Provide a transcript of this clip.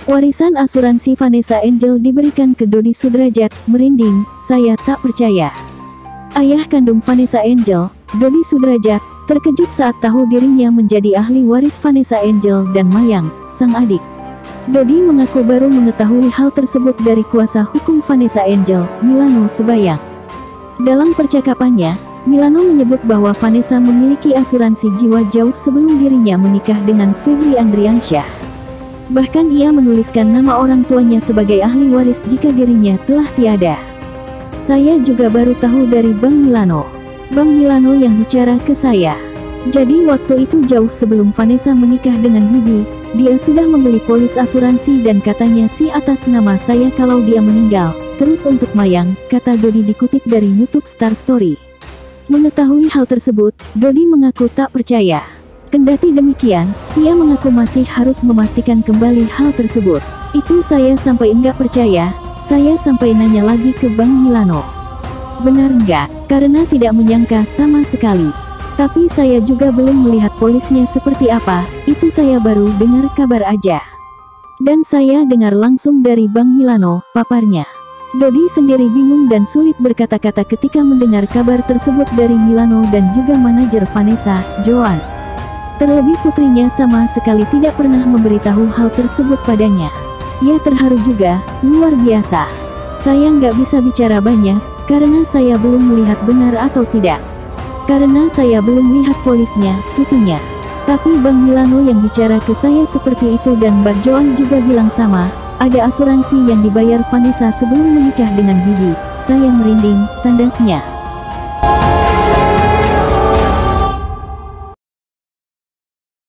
Warisan asuransi Vanessa Angel diberikan ke Dodi Sudrajat. Merinding, saya tak percaya. Ayah kandung Vanessa Angel, Dodi Sudrajat, terkejut saat tahu dirinya menjadi ahli waris Vanessa Angel dan Mayang, sang adik. Dodi mengaku baru mengetahui hal tersebut dari kuasa hukum Vanessa Angel, Milano Sebayang. Dalam percakapannya, Milano menyebut bahwa Vanessa memiliki asuransi jiwa jauh sebelum dirinya menikah dengan Febri Andriansyah. Bahkan ia menuliskan nama orang tuanya sebagai ahli waris jika dirinya telah tiada. Saya juga baru tahu dari Bang Milano. Bang Milano yang bicara ke saya. Jadi waktu itu jauh sebelum Vanessa menikah dengan Bibi, dia sudah membeli polis asuransi dan katanya sih atas nama saya kalau dia meninggal. Terus untuk Mayang, kata Dodi dikutip dari YouTube Star Story. Mengetahui hal tersebut, Dodi mengaku tak percaya. Kendati demikian, ia mengaku masih harus memastikan kembali hal tersebut. Itu saya sampai enggak percaya, saya sampai nanya lagi ke Bang Milano. Benar enggak? Karena tidak menyangka sama sekali. Tapi saya juga belum melihat polisnya seperti apa, itu saya baru dengar kabar aja. Dan saya dengar langsung dari Bang Milano, paparnya. Dodi sendiri bingung dan sulit berkata-kata ketika mendengar kabar tersebut dari Milano dan juga manajer Vanessa, Joan. Terlebih putrinya sama sekali tidak pernah memberitahu hal tersebut padanya. Ia terharu juga, luar biasa. Saya nggak bisa bicara banyak, karena saya belum melihat benar atau tidak. Karena saya belum lihat polisnya, tutunya. Tapi Bang Milano yang bicara ke saya seperti itu dan Mbak Joan juga bilang sama, ada asuransi yang dibayar Vanessa sebelum menikah dengan Bibi. Saya merinding, tandasnya.